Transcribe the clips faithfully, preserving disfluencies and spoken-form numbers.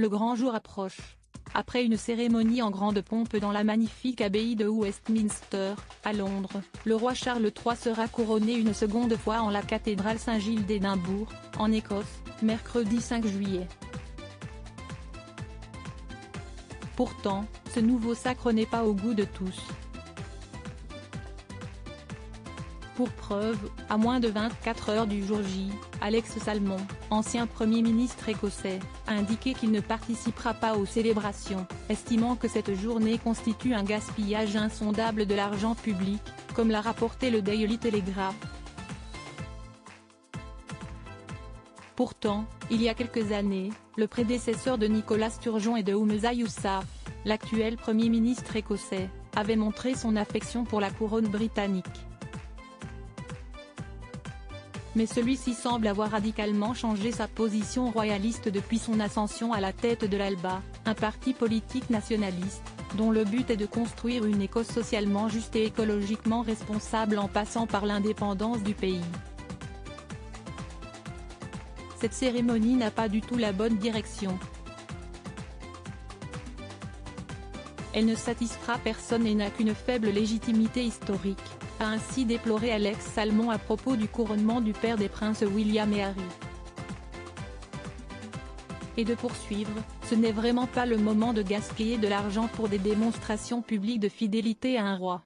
le grand jour approche. Après une cérémonie en grande pompe dans la magnifique abbaye de Westminster, à Londres, le roi Charles trois sera couronné une seconde fois en la cathédrale Saint-Gilles d'Édimbourg, en Écosse, mercredi cinq juillet. Pourtant, ce nouveau sacre n'est pas au goût de tous. Pour preuve, à moins de vingt-quatre heures du jour J, Alex Salmond, ancien Premier ministre écossais, a indiqué qu'il ne participera pas aux célébrations, estimant que cette journée constitue un gaspillage insondable de l'argent public, comme l'a rapporté le Daily Telegraph. Pourtant, il y a quelques années, le prédécesseur de Nicolas Sturgeon et de Humza Yousaf, l'actuel Premier ministre écossais, avait montré son affection pour la couronne britannique. Mais celui-ci semble avoir radicalement changé sa position royaliste depuis son ascension à la tête de l'Alba, un parti politique nationaliste, dont le but est de construire une Écosse socialement juste et écologiquement responsable en passant par l'indépendance du pays. Cette cérémonie n'a pas du tout la bonne direction. Elle ne satisfera personne et n'a qu'une faible légitimité historique, a ainsi déploré Alex Salmond à propos du couronnement du père des princes William et Harry. Et de poursuivre, ce n'est vraiment pas le moment de gaspiller de l'argent pour des démonstrations publiques de fidélité à un roi.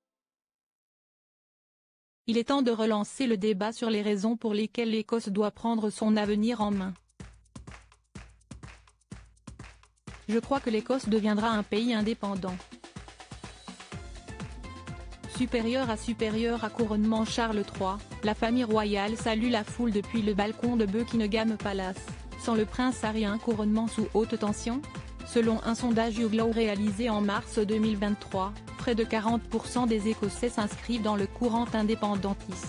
Il est temps de relancer le débat sur les raisons pour lesquelles l'Écosse doit prendre son avenir en main. Je crois que l'Écosse deviendra un pays indépendant. Supérieur à supérieur à couronnement Charles trois, la famille royale salue la foule depuis le balcon de Buckingham Palace. Sans le prince Harry, un couronnement sous haute tension? Selon un sondage YouGlow réalisé en mars deux mille vingt-trois, près de quarante pour cent des Écossais s'inscrivent dans le courant indépendantiste.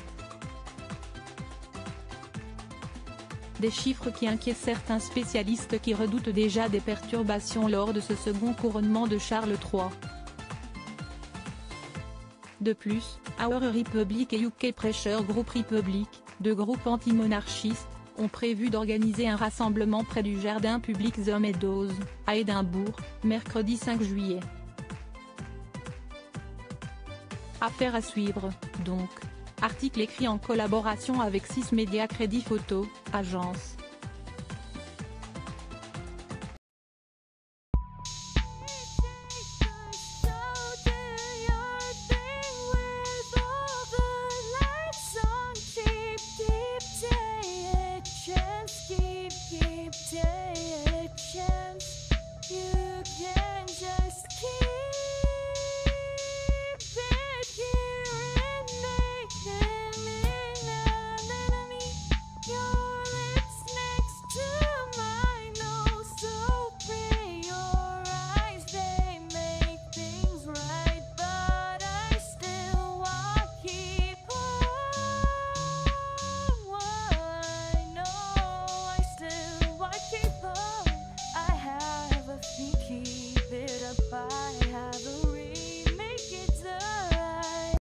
Des chiffres qui inquiètent certains spécialistes qui redoutent déjà des perturbations lors de ce second couronnement de Charles trois. De plus, Our Republic et U K Pressure Group Republic, deux groupes anti-monarchistes, ont prévu d'organiser un rassemblement près du jardin public The Meadows, à Édimbourg, mercredi cinq juillet. Affaire à suivre, donc. Article écrit en collaboration avec six Médias Crédit Photo, agence.